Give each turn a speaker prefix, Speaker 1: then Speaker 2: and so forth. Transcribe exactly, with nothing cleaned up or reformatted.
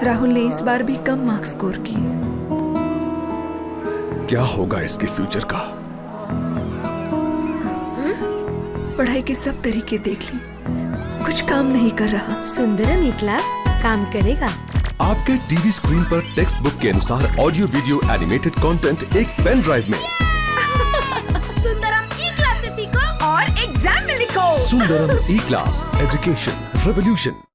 Speaker 1: राहुल ने इस बार भी कम मार्क्स स्कोर किए।
Speaker 2: क्या होगा इसके फ्यूचर का?
Speaker 1: पढ़ाई के सब तरीके देख ली, कुछ काम नहीं कर रहा।
Speaker 3: सुंदरम ई क्लास काम करेगा।
Speaker 2: आपके टीवी स्क्रीन पर टेक्स्ट बुक के अनुसार ऑडियो वीडियो एनिमेटेड कंटेंट एक पेन ड्राइव में।
Speaker 4: सुंदरम ई क्लास से सीखो और एग्जाम में लिखो।
Speaker 2: Sundaram e class, education revolution.